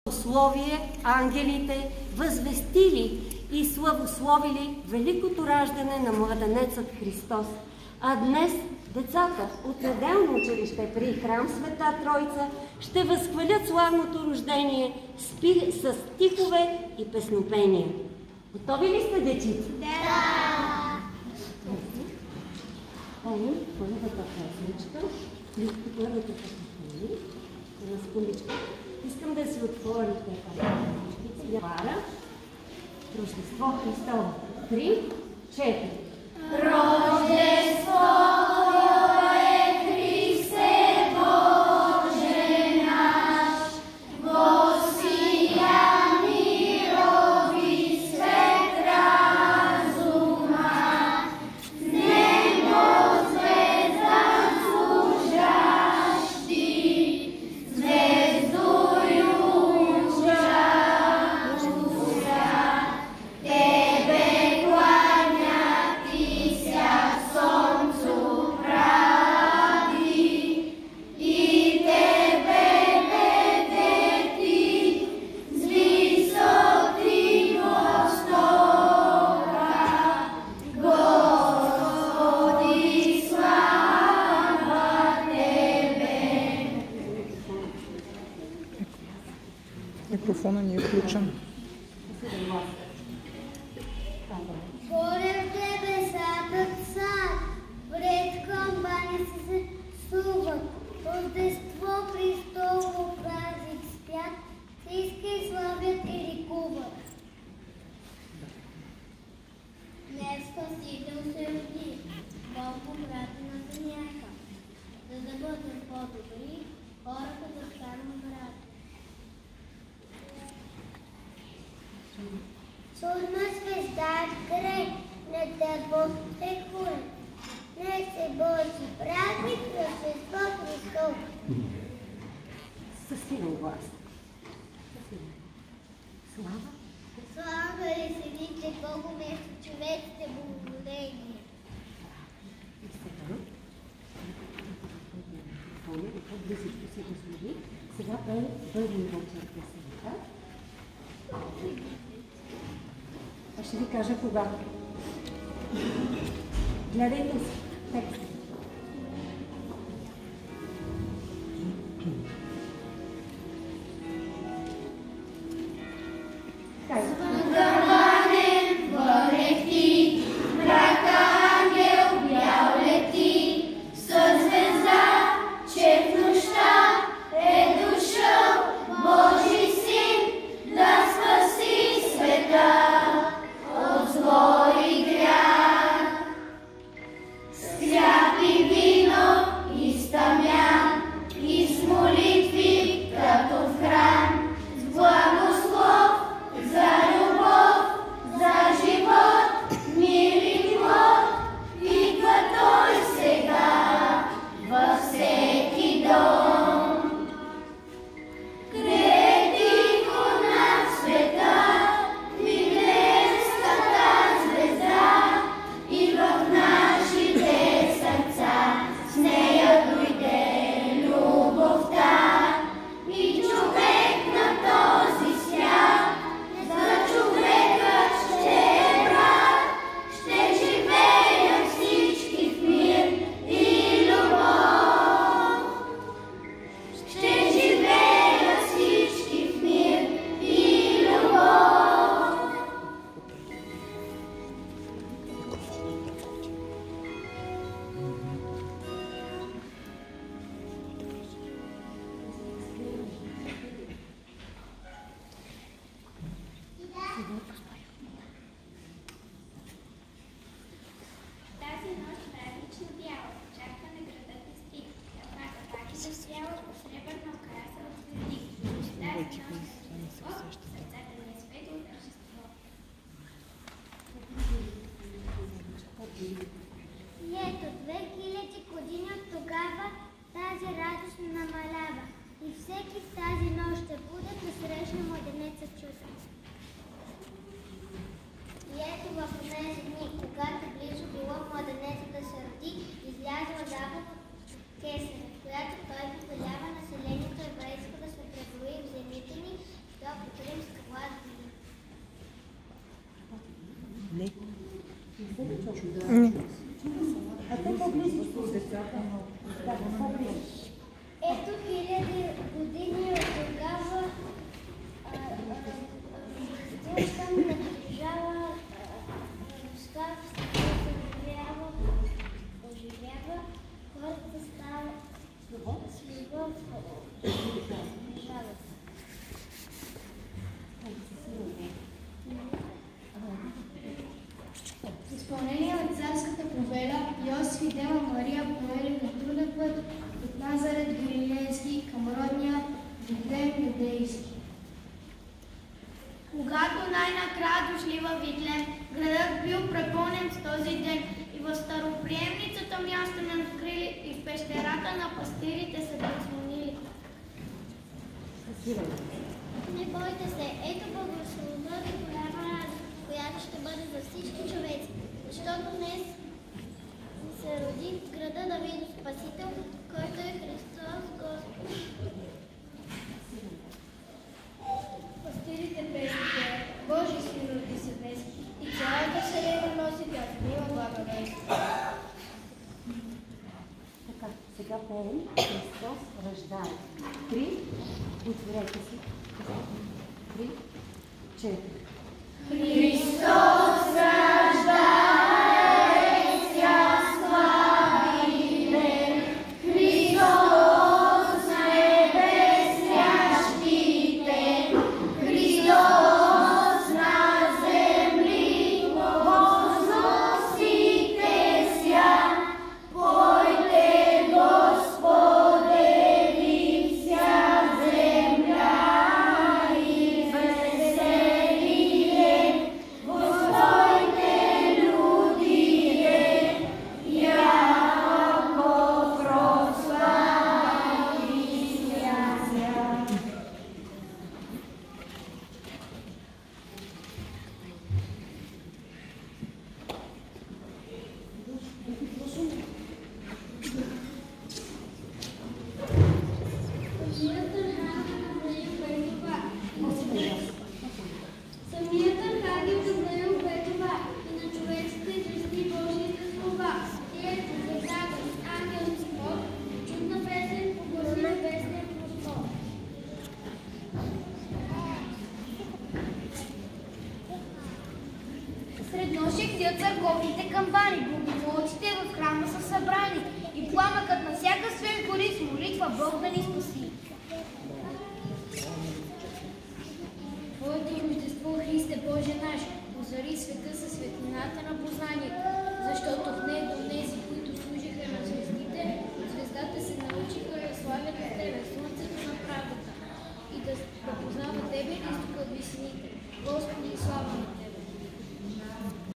Условие ангелите възвестили и славословили великото раждане на младенецът Христос. А днес децата от неделно училище при храм Света Тройца ще възхвалят славното рождение с стихове и песнопения. Готови ли сте, дечици? Да! Първата песничка, първата песничка, на секундичка. Искам да си отворите песничките. Пара. Рождество Христово. 3, 4. Рождество е Христе Боже наш, воссия мирови свет разума, с небо звезда служащи, звездою Тебе кланят и ся сонцу прави, и Тебе ведети с висоти востока. Господи, слава Тебе! Микрофона не е включен. Горе в небесата цар, пред камбани се суват, Рождество Христово празник спят, всички славят и ликуват. Днес Спасител се роди, Бог брат на земята, за да бъдем по-добри, хората да станем брат. Сурна звезда гре, над небо се хуре. Днес е Божи празник, Рождество Христово. Със силен глас. Слава. Слава ли седите Богу вместо човеците благодение. И сега. Близичко си го следи. Сега първи вечер песента. Аз ще ви кажа кога. Гледайте си текст. Гърбанен върнехти, мрака ангел бял лети, със звезда, че в нощта е дошъл Божи син да спаси света от зло и грях. С хляб и вино и с тамян, и с молитви като в храм, с благослов за любов, за живот, мир и плод, идва Той сега във всеки дом. Тихо над света мигне ската звезда и в нашите сърца с нея дойде любовта. И човек на този свят за човека ще е брат, ще живеят всички в мир и любов. Ще живеят всички в мир и любов. Тази нощ празнично бяла, очакваме градът изтих, една капачица свяла по сребърна украса от звезди. Тази нощ Рождество, сърцата ни е светло тържество. И ето 2000 години от тогава тази радост не намалява и всеки в тази нощ ще буде да срещне младенеца чудо. И ето в тези дни, когато близо било младенеца да се роди, излязла заповед от Кесаря, в която той повелява населението еврейско да се преброи в земите ни, Не. Ето хиляди години от тогава стилката наближава, Радостта се оживява, хората стават с любов, наближават. В изпълнение на царската повеля, Йосиф и Дева Мария поели на труден път от Назарет Галилейски към родния Витлеем юдейски. Когато най-накрая дошли във Витлеем, градът бил препълнен с този ден и в староприемницата място не открили и в пещерата на пастирите се подслонили. Не бойте се, ето благословена ви голяма радост, която ще бъде за всички човеци, защото днес се роди в града Давидов Спасител, който е Христос Господ. Пастирите песните, Божи син роди се днес, и цялата вселена носи тази мила благодат. Така, сега пеем Христос рождае. 3, отворете си. 3, 4. Христос рождае, ся славиме, Христос небес ящите, Христос на земли возносите ся, пойте Господеви вся земля и веселие, Господите людите, яко прослави ся. Самият Архангел Гавриил бе това и на човеците извести Божиите слова. И ето звездата с ангел с Бог, чудна песен погласи небесния простор. Сред нощи хтят църковните камбани, богомолците в храма са събрани и пламъкът на всяка свен гори с молитва Бог да ни спаси. Твоето рождество, Христе Боже наш, озари света със светлината на познанието, защото в него онези, които служиха на звездите, от звездата се научиха да славят на Тебе, Слънцето на правдата, и да познават Тебе, изтока от висините. Господи, слава на Тебе!